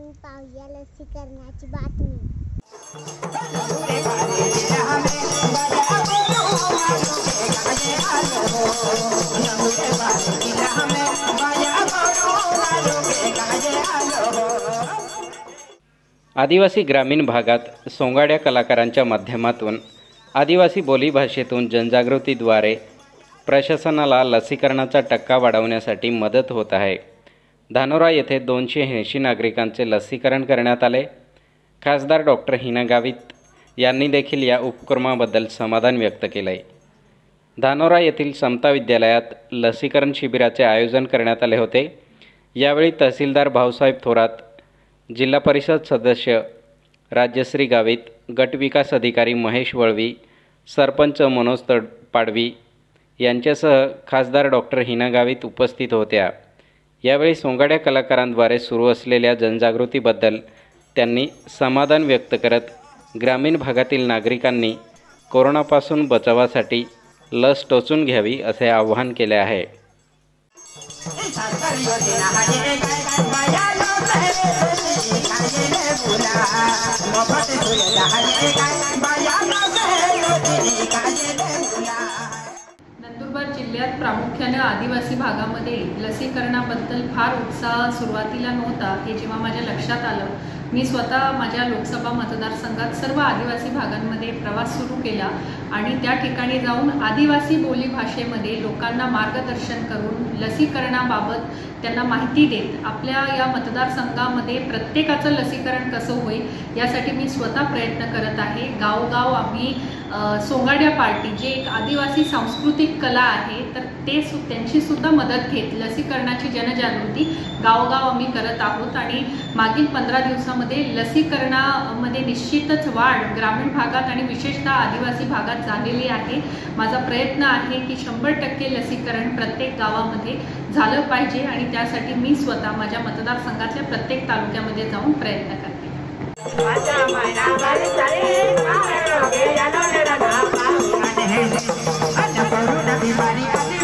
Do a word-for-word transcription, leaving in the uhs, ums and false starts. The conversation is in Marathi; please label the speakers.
Speaker 1: मग पाहूया लसीकरणाची बातमी।
Speaker 2: आदिवासी ग्रामीण भागात सोंगाड्या कलाकारांच्या माध्यमातून आदिवासी बोलीभाषेतून जनजागृतीद्वारे प्रशासनाला लसीकरणाचा टक्का वाढवण्यासाठी मदत होत आहे। धानोरा येथे दोनशे ऐंशी नागरिकांचे लसीकरण करण्यात आले। खासदार डॉक्टर हिना गावित यांनी देखील या उपक्रमाबद्दल समाधान व्यक्त केले। धानोरा येथील समता विद्यालयात लसीकरण शिबिराचे आयोजन करण्यात आले होते। यावेळी तहसीलदार भाऊसाहेब थोरात, जिल्हा परिषद सदस्य राज्यश्री गावित, गट विकास अधिकारी महेश वळवी, सरपंच मनोज पाडवी यांच्यासह खासदार डॉक्टर हिना गावित उपस्थित होत्या। यावेळी सोंगाड्या कलाकारांद्वारे सुरू असलेल्या जनजागृतीबद्दल त्यांनी समाधान व्यक्त करत ग्रामीण भागातील नागरिकांनी कोरोनापासून बचावासाठी लस टोचून घ्यावी असे आवाहन केले आहे।
Speaker 3: नंदुरबार जिल्ह्यात प्रामुख्याने आदिवासी भागामध्ये लसीकरणाबद्दल फार उत्साह सुरुवातीला नव्हता। हे जेव्हा माझ्या लक्षात आलं, मी स्वतः माझ्या लोकसभा मतदारसंघात सर्व आदिवासी भागांमध्ये प्रवास सुरू केला आणि त्या ठिकाणी जाऊन आदिवासी बोलीभाषेमध्ये लोकांना मार्गदर्शन करून लसीकरणाबाबत त्यांना माहिती देत आपल्या या मतदारसंघामध्ये प्रत्येकाचं लसीकरण कसं होईल यासाठी मी स्वतः प्रयत्न करत आहे। गावगाव आम्ही सोंगाड्या पार्टी जे एक आदिवासी सांस्कृतिक कला आहे तर ते सु त्यांची सुद्धा मदत घेत लसीकरणाची जनजागृती गावगाव आम्ही करत आहोत आणि मागील पंधरा दिवसामध्ये लसीकरणामध्ये निश्चितच वाढ ग्रामीण भागात आणि विशेषतः आदिवासी भागात झालेली आहे। माझा प्रयत्न आहे की शंभर टक्के लसीकरण प्रत्येक गावामध्ये झालं पाहिजे आणि त्यासाठी मी स्वतः माझ्या मतदारसंघातल्या प्रत्येक तालुक्यामध्ये जाऊन प्रयत्न करते।
Speaker 4: Bye.